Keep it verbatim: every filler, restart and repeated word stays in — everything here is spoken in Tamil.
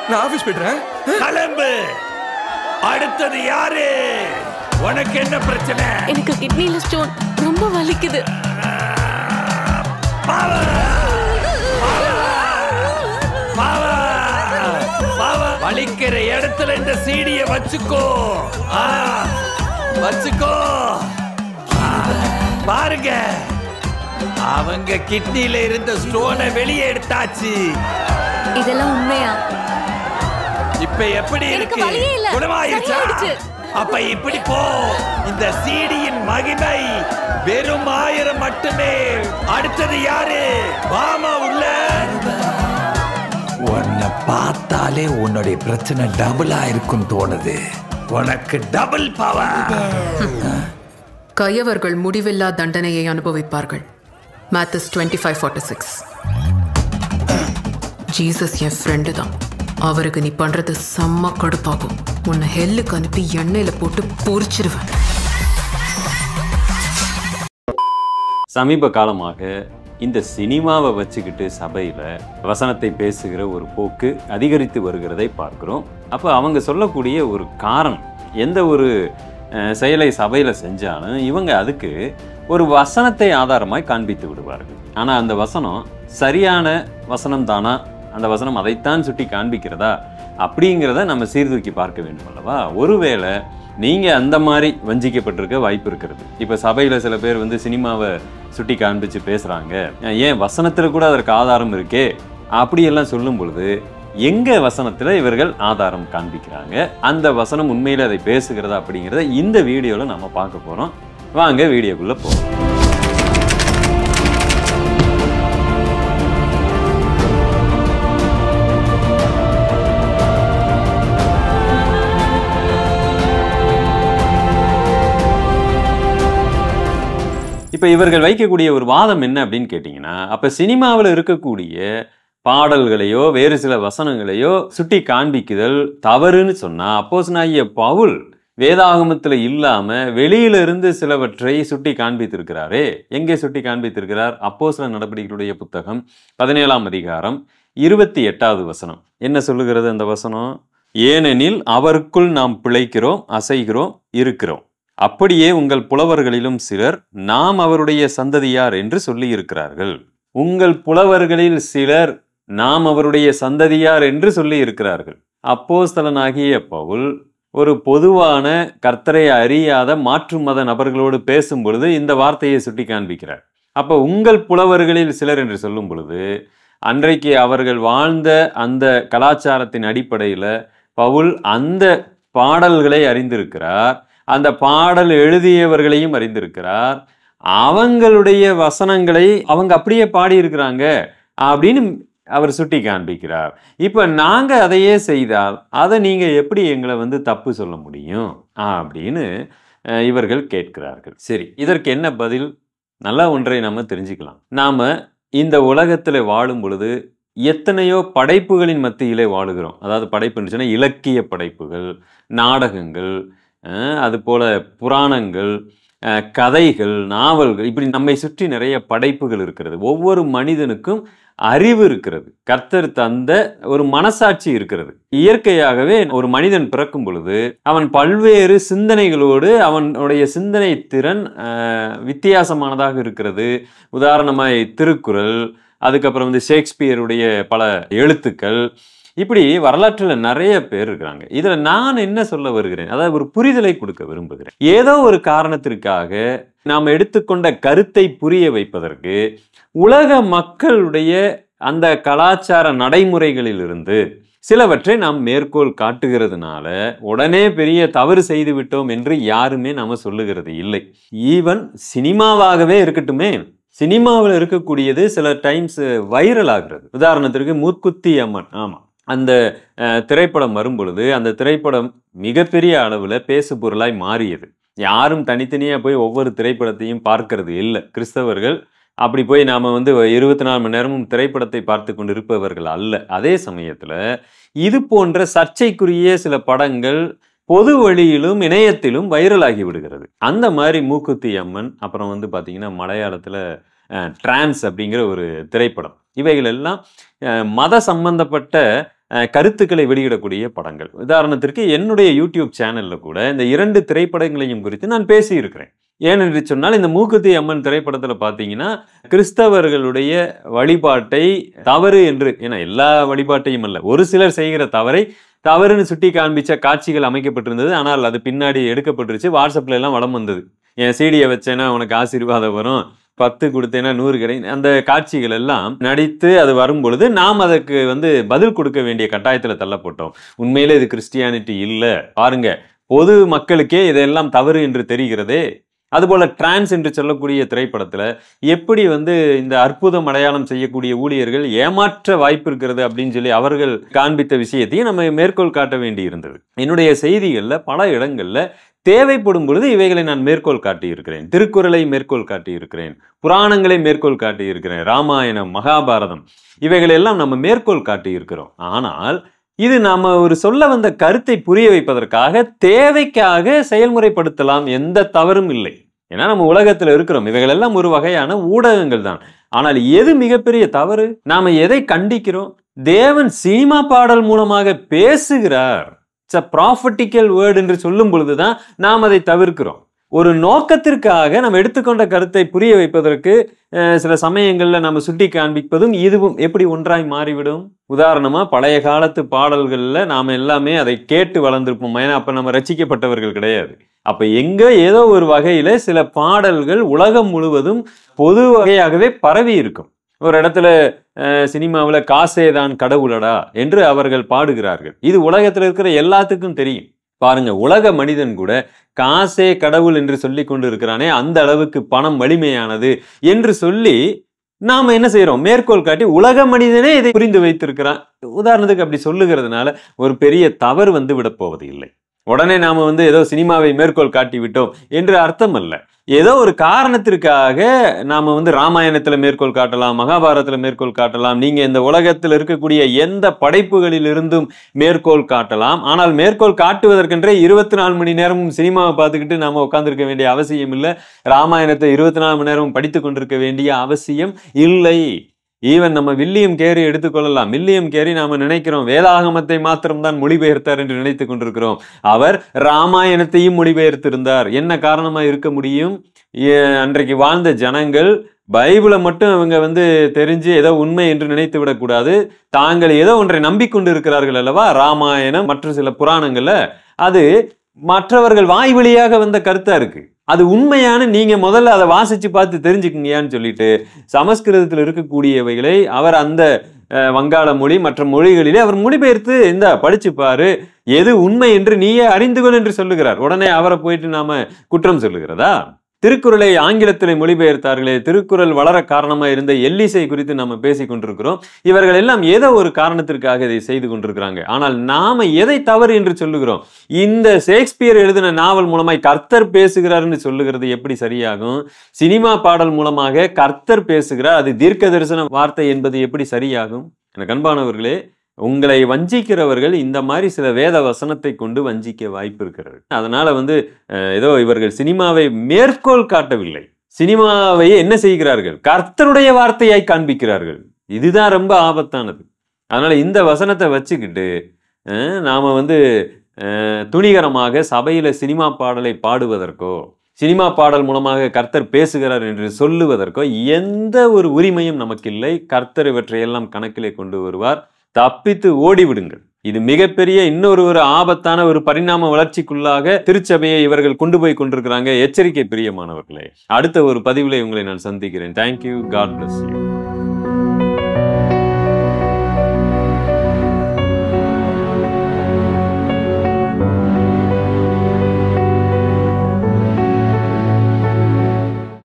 நான் ஆபீஸ் போயிடுறேன். கிளம்பு. அடுத்தது யாரு? உனக்கு என்ன பிரச்சனை? எனக்கு கிட்னில ஸ்டோன், ரொம்ப வலிக்குது. பாவா பாவா பாவா, வலிக்கிற இடத்துல இந்த சீடிய வச்சுக்கோ. வச்சுக்கோ. பாருங்க, அவங்க கிட்னில இருந்த ஸ்டோனை வெளியே எடுத்தாச்சு. இதெல்லாம் உண்மையா? இப்ப எப்படி இருக்கு? குணமாயிருச்சா? அப்ப இப்படி போ. இந்த சீடியின் மகிமை வெறும் ஆயிரம் மட்டுமே. அடுத்தது யாரு? வாமா உள்ள. உன்னை பார்த்தாலே உன்னுடைய பிரச்சனை டபுளா இருக்கும் தோணுது. உனக்கு டபுள் பவர். கயவர்கள் முடிவில்லா தண்டனையை அனுபவிப்பார்கள். Matthews twenty five forty six. Jesus என் ஃப்ரெண்டு தான். அவருக்கு நீ பண்றது செம்ம கடுப்பாகும். உன்னை ஹெல்லுக்கு அனுப்பி எண்ணெயில போட்டு பொரிச்சிருவேன். சமீப காலமாக இந்த சினிமாவை வச்சுக்கிட்டு சபையில வசனத்தை பேசுகிற ஒரு போக்கு அதிகரித்து வருகிறதை பார்க்கிறோம். அப்போ அவங்க சொல்லக்கூடிய ஒரு காரணம், எந்த ஒரு செயலை சபையில செஞ்சாலும் இவங்க அதுக்கு ஒரு வசனத்தை ஆதாரமாய் காண்பித்து விடுவார்கள். ஆனா அந்த வசனம் சரியான வசனம் தானா, அந்த வசனம் அதைத்தான் சுட்டி காண்பிக்கிறதா அப்படிங்கிறத நம்ம சீர்தூக்கி பார்க்க வேண்டும் அல்லவா? ஒருவேளை நீங்க அந்த மாதிரி வஞ்சிக்கப்பட்டிருக்க வாய்ப்பு இருக்கிறது. இப்ப சபையில சில பேர் வந்து சினிமாவை சுட்டி காண்பிச்சு பேசுறாங்க, ஏன் வசனத்துல கூட அதற்கு ஆதாரம் இருக்கே அப்படியெல்லாம் சொல்லும் பொழுது எங்க வசனத்துல இவர்கள் ஆதாரம் காண்பிக்கிறாங்க, அந்த வசனம் உண்மையில அதை பேசுகிறதா அப்படிங்கிறத இந்த வீடியோல நம்ம பார்க்க போறோம். வாங்க வீடியோக்குள்ள போவோம். இப்போ இவர்கள் வைக்கக்கூடிய ஒரு வாதம் என்ன அப்படின்னு கேட்டிங்கன்னா, அப்போ சினிமாவில் இருக்கக்கூடிய பாடல்களையோ வேறு சில வசனங்களையோ சுட்டி காண்பிக்குதல் தவறுன்னு சொன்னால், அப்போஸ்தலனாகிய பவுல் வேதாகமத்தில் இல்லாமல் வெளியிலிருந்து சிலவற்றை சுட்டி காண்பித்திருக்கிறாரே. எங்கே சுட்டி காண்பித்திருக்கிறார்? அப்போஸ்தலர் நடபடிகளுடைய புத்தகம் பதினேழாம் அதிகாரம் இருபத்தி எட்டாவது வசனம் என்ன சொல்லுகிறது அந்த வசனம்? ஏனெனில் அவருக்குள் நாம் பிழைக்கிறோம், அசைகிறோம், இருக்கிறோம். அப்படியே உங்கள் புலவர்களிலும் சிலர் நாம் அவருடைய சந்ததியார் என்று சொல்லி இருக்கிறார்கள். உங்கள் புலவர்களில் சிலர் நாம் அவருடைய சந்ததியார் என்று சொல்லி இருக்கிறார்கள். அப்போஸ்தலனாகிய பவுல் ஒரு பொதுவான கர்த்தரை அறியாத மாற்று மத நபர்களோடு பேசும் பொழுது இந்த வார்த்தையை சுட்டி காண்பிக்கிறார். அப்போ உங்கள் புலவர்களில் சிலர் என்று சொல்லும் பொழுது அன்றைக்கு அவர்கள் வாழ்ந்த அந்த கலாச்சாரத்தின் அடிப்படையில் பவுல் அந்த பாடல்களை அறிந்திருக்கிறார், அந்த பாடல் எழுதியவர்களையும் அறிந்திருக்கிறார், அவங்களுடைய வசனங்களை அவங்க அப்படியே பாடியிருக்கிறாங்க அப்படின்னு அவர் சுட்டி காண்பிக்கிறார். இப்போ நாங்கள் அதையே செய்தால் அதை நீங்கள் எப்படி எங்களை வந்து தப்பு சொல்ல முடியும் அப்படின்னு இவர்கள் கேட்கிறார்கள். சரி, இதற்கு என்ன பதில்? நல்ல ஒன்றை நம்ம தெரிஞ்சுக்கலாம். நாம் இந்த உலகத்தில் வாழும் பொழுது எத்தனையோ படைப்புகளின் மத்தியிலே வாழுகிறோம். அதாவது படைப்புன்னு சொன்னால் இலக்கிய படைப்புகள், நாடகங்கள், அது போல புராணங்கள், கதைகள், நாவல்கள், இப்படி நம்மை சுற்றி நிறைய படைப்புகள் இருக்கிறது. ஒவ்வொரு மனிதனுக்கும் அறிவு இருக்கிறது, கர்த்தர் தந்த ஒரு மனசாட்சி இருக்கிறது. இயற்கையாகவே ஒரு மனிதன் பிறக்கும் பொழுது அவன் பல்வேறு சிந்தனைகளோடு அவனுடைய சிந்தனை திறன் வித்தியாசமானதாக இருக்கிறது. உதாரணமாய் திருக்குறள், அதுக்கப்புறம் வந்து ஷேக்ஸ்பியருடைய பல எழுத்துக்கள், இப்படி வரலாற்றில் நிறைய பேர் இருக்கிறாங்க. இதில் நான் என்ன சொல்ல வருகிறேன், அதாவது ஒரு புரிதலை கொடுக்க விரும்புகிறேன். ஏதோ ஒரு காரணத்திற்காக நாம் எடுத்துக்கொண்ட கருத்தை புரிய வைப்பதற்கு உலக மக்களுடைய அந்த கலாச்சார நடைமுறைகளிலிருந்து சிலவற்றை நாம் மேற்கோள் காட்டுகிறதுனால உடனே பெரிய தவறு செய்து விட்டோம் என்று யாருமே நாம சொல்லுகிறது இல்லை. ஈவன் சினிமாவாகவே இருக்கட்டுமே, சினிமாவில் இருக்கக்கூடியது சில டைம்ஸ் வைரல் ஆகிறது. உதாரணத்திற்கு மூக்குத்தி அம்மன், ஆமா, அந்த திரைப்படம் வரும் பொழுது அந்த திரைப்படம் மிகப்பெரிய அளவில் பேசு பொருளாய் மாறியது. யாரும் தனித்தனியாக போய் ஒவ்வொரு திரைப்படத்தையும் பார்க்கறது இல்லை. கிறிஸ்தவர்கள் அப்படி போய் நாம் வந்து இருபத்தி நாலு மணி நேரமும் திரைப்படத்தை பார்த்து கொண்டு இருப்பவர்கள் அல்ல. அதே சமயத்தில் இது போன்ற சர்ச்சைக்குரிய சில படங்கள் பொது வழியிலும் இணையத்திலும் வைரலாகி விடுகிறது. அந்த மாதிரி மூக்குத்தி அம்மன், அப்புறம் வந்து பார்த்தீங்கன்னா மலையாளத்தில் டிரான்ஸ் அப்படிங்கிற ஒரு திரைப்படம், இவைகள் எல்லாம் மத சம்பந்தப்பட்ட கருத்துக்களை வெளியிடக்கூடிய படங்கள். உதாரணத்திற்கு என்னுடைய யூடியூப் சேனல்ல கூட இந்த இரண்டு திரைப்படங்களையும் குறித்து நான் பேசியிருக்கிறேன். ஏனென்று சொன்னால் இந்த மூக்குத்தி அம்மன் திரைப்படத்தில் பார்த்தீங்கன்னா கிறிஸ்தவர்களுடைய வழிபாட்டை தவறு என்று, ஏன்னா எல்லா வழிபாட்டையும் அல்ல, ஒரு சிலர் செய்கிற தவறை தவறுன்னு சுட்டி காண்பிச்ச காட்சிகள் அமைக்கப்பட்டிருந்தது. ஆனால் அது பின்னாடி எடுக்கப்பட்டுருச்சு, வாட்ஸ்அப்ல எல்லாம் வளம் வந்தது. என் சீடியை வச்சேன்னா உனக்கு ஆசீர்வாதம் வரும், பத்து கொடுத்தேன்னா நூறு கிடை, அந்த காட்சிகள் எல்லாம் நடித்து அது வரும் பொழுது நாம் அதற்கு வந்து பதில் கொடுக்க வேண்டிய கட்டாயத்தில் தள்ளப்பட்டோம். உண்மையிலே இது கிறிஸ்டியானிட்டி இல்லை, பாருங்க பொது மக்களுக்கே இதெல்லாம் தவறு என்று தெரிகிறதே. அதுபோல டிரான்ஸ் என்று சொல்லக்கூடிய திரைப்படத்துல எப்படி வந்து இந்த அற்புதம் அடையாளம் செய்யக்கூடிய ஊழியர்கள் ஏமாற்ற வாய்ப்பு இருக்கிறது அப்படின்னு சொல்லி அவர்கள் காண்பித்த விஷயத்தையும் நம்ம மேற்கோள் காட்ட வேண்டி இருந்தது. என்னுடைய செய்திகள்ல பல இடங்கள்ல தேவைப்படும் பொழுது இவைகளை நான் மேற்கோள் காட்டி இருக்கிறேன். திருக்குறளை மேற்கோள் காட்டி இருக்கிறேன், புராணங்களை மேற்கோள் காட்டி இருக்கிறேன், ராமாயணம், மகாபாரதம் இவைகளை எல்லாம் நம்ம மேற்கோள் காட்டி இருக்கிறோம். ஆனால் இது நாம ஒரு சொல்ல வந்த கருத்தை புரிய வைப்பதற்காக தேவைக்காக செயல்முறைப்படுத்தலாம், எந்த தவறும் இல்லை. ஏன்னா நம்ம உலகத்துல இருக்கிறோம், இவைகள் எல்லாம் ஒரு வகையான ஊடகங்கள் தான். ஆனால் எது மிகப்பெரிய தவறு? நாம எதை கண்டிக்கிறோம்? தேவன் சினிமா பாடல் மூலமாக பேசுகிறார், இட்ஸ் அ ப்ராஃபட்டிக்கல் வேர்ட் என்று சொல்லும் பொழுதுதான் நாம் அதை தவிர்க்கிறோம். ஒரு நோக்கத்திற்காக நம்ம எடுத்துக்கொண்ட கருத்தை புரிய வைப்பதற்கு சில சமயங்கள்ல நம்ம சுட்டி காண்பிப்பதும் இதுவும் எப்படி ஒன்றாய் மாறிவிடும்? உதாரணமா பழைய காலத்து பாடல்கள்ல நாம எல்லாமே அதை கேட்டு வளர்ந்திருப்போம், ஏன்னா அப்ப நம்ம ரசிக்கப்பட்டவர்கள் கிடையாது. அப்ப எங்க ஏதோ ஒரு வகையில சில பாடல்கள் உலகம் முழுவதும் பொது வகையாகவே பரவி இருக்கும். ஒரு இடத்துல சினிமாவில் காசேதான் கடவுளடா என்று அவர்கள் பாடுகிறார்கள். இது உலகத்தில் இருக்கிற எல்லாத்துக்கும் தெரியும். பாருங்க, உலக மனிதன் கூட காசே கடவுள் என்று சொல்லி கொண்டு இருக்கிறானே, அந்த அளவுக்கு பணம் வலிமையானது என்று சொல்லி நாம என்ன செய்யறோம்? மேற்கோள் காட்டி உலக மனிதனே இதை புரிந்து வைத்திருக்கிறான். உதாரணத்துக்கு அப்படி சொல்லுகிறதுனால ஒரு பெரிய தவறு வந்து விட போவது இல்லை. உடனே நாம வந்து ஏதோ சினிமாவை மேற்கோள் காட்டி விட்டோம் என்று அர்த்தம் அல்ல. ஏதோ ஒரு காரணத்திற்காக நாம வந்து ராமாயணத்துல மேற்கோள் காட்டலாம், மகாபாரதத்துல மேற்கோள் காட்டலாம், நீங்க இந்த உலகத்தில் இருக்கக்கூடிய எந்த படைப்புகளில் இருந்தும் மேற்கோள் காட்டலாம். ஆனால் மேற்கோள் காட்டுவதற்கென்றே இருபத்தி நாலு மணி நேரமும் சினிமாவை பார்த்துக்கிட்டு நாம உட்கார்ந்துருக்க வேண்டிய அவசியம் இல்லை. ராமாயணத்தை இருபத்தி நாலு மணி நேரமும் படித்து கொண்டிருக்க வேண்டிய அவசியம் இல்லை. ஈவன் நம்ம வில்லியம் கேரி எடுத்துக்கொள்ளலாம். வில்லியம் கேரி நாம நினைக்கிறோம் வேதாகமத்தை மாத்திரம்தான் மொழிபெயர்த்தார் என்று நினைத்துக் கொண்டிருக்கிறோம். அவர் ராமாயணத்தையும் மொழிபெயர்த்திருந்தார். என்ன காரணமா இருக்க முடியும்? அன்றைக்கு வாழ்ந்த ஜனங்கள் பைபிளை மட்டும் அவங்க வந்து தெரிஞ்சு ஏதோ உண்மை என்று நினைத்து விடக்கூடாது. தாங்கள் ஏதோ ஒன்றை நம்பிக்கொண்டு இருக்கிறார்கள் அல்லவா. ராமாயணம் மற்ற சில புராணங்கள்ல அது மற்றவர்கள் வாய் வழியாக வந்த கருத்தா இருக்கு. அது உண்மையான நீங்க முதல்ல அதை வாசிச்சு பார்த்து தெரிஞ்சுக்குங்கயான்னு சொல்லிட்டு சமஸ்கிருதத்தில் இருக்கக்கூடியவைகளை அவர் அந்த வங்காள மொழி மற்ற மொழிகளிலே அவர் மொழிபெயர்த்து இந்த படிச்சு பாரு, எது உண்மை என்று நீயே அறிந்து கொள் என்று சொல்லுகிறார். உடனே அவரை போயிட்டு நாம குற்றம் சொல்லுகிறதா? திருக்குறளை ஆங்கிலத்திலே மொழிபெயர்த்தார்களே, திருக்குறள் வளர காரணமா இருந்த எல்லிசை குறித்து நம்ம பேசிக் கொண்டிருக்கிறோம். இவர்கள் எல்லாம் ஏதோ ஒரு காரணத்திற்காக இதை செய்து கொண்டிருக்கிறாங்க. ஆனால் நாம எதை தவறு என்று சொல்லுகிறோம்? இந்த ஷேக்ஸ்பியர் எழுதின நாவல் மூலமாய் கர்த்தர் பேசுகிறார்னு சொல்லுகிறது எப்படி சரியாகும்? சினிமா பாடல் மூலமாக கர்த்தர் பேசுகிறார், அது தீர்க்க தரிசன வார்த்தை என்பது எப்படி சரியாகும்? எனக்கு அன்பானவர்களே, உங்களை வஞ்சிக்கிறவர்கள் இந்த மாதிரி சில வேத வசனத்தை கொண்டு வஞ்சிக்க வாய்ப்பு இருக்கிறது. அதனால வந்து ஏதோ இவர்கள் சினிமாவை மேற்கோள் காட்டவில்லை, சினிமாவை என்ன செய்கிறார்கள்? கர்த்தருடைய வார்த்தையாய் காண்பிக்கிறார்கள். இதுதான் ரொம்ப ஆபத்தானது. அதனால இந்த வசனத்தை வச்சுக்கிட்டு நாம வந்து துணிகரமாக சபையில சினிமா பாடலை பாடுவதற்கோ சினிமா பாடல் மூலமாக கர்த்தர் பேசுகிறார் என்று சொல்லுவதற்கோ எந்த ஒரு உரிமையும் நமக்கு இல்லை. கர்த்தர் இவற்றையெல்லாம் கணக்கிலே கொண்டு வருவார். தப்பித்து ஓடிவிடுங்கள். இது மிகப்பெரிய இன்னொரு ஒரு ஆபத்தான ஒரு பரிணாம வளர்ச்சிக்குள்ளாக திருச்சபையை இவர்கள் கொண்டு போய் கொண்டிருக்கிறாங்க. எச்சரிக்கை பிரியமானவர்களே. அடுத்த ஒரு பதிவிலே உங்களை நான் சந்திக்கிறேன். தேங்க்யூ. God bless you.